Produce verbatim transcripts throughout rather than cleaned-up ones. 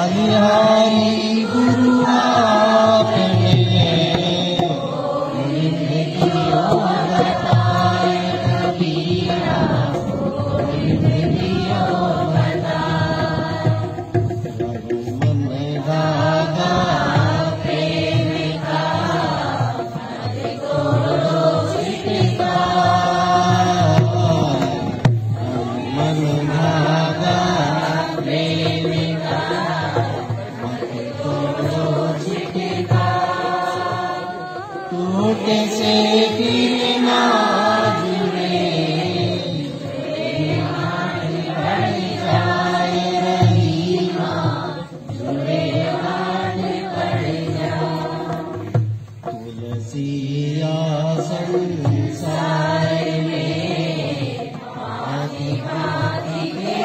हरि हरि गुरु आपने दियो बताए कबीरा दियो बताए मन धागा प्रेम का मन धागा प्रेम का टूटे से फिर ना जुड़े बढ़ जाए रहीमा जुड़े हाथ पड़ जाए तुलसी संसार में भांति भांति के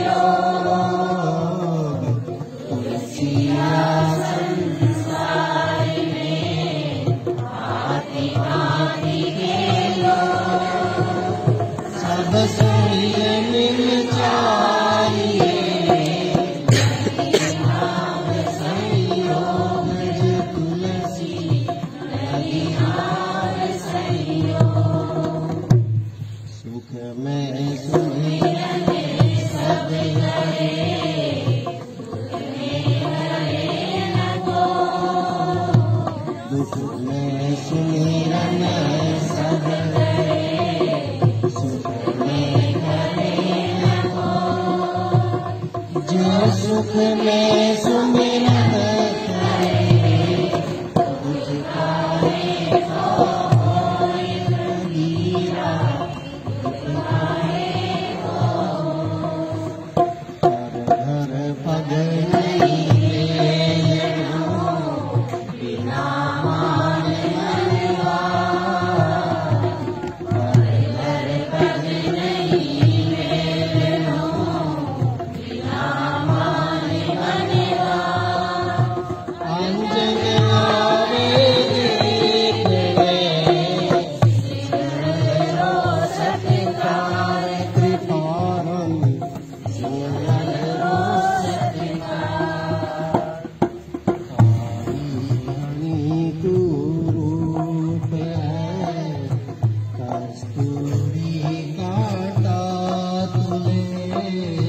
लोग तुलसी संसार में भांति भांति के लोग सब सुनिए मिल चाहिए नाम संयोग जो तुलसी लगी हार संयोग सुख में सुमिरन सब लगे दुख में सुमिरन सब लगे सुख में करे लगो जो सुख में सुमिरन करे दुख काहे को होए कबीरा दुख काहे को हर हर पग नहीं लेनो बिना मान मनवा हर हर पग नहीं लेनो बिना मान मनवा अंजन आवे देख ले सिमरो सत्कार कृपारम सिमरो सत्कार काली तू रूप है कस्तूरी काटा तुले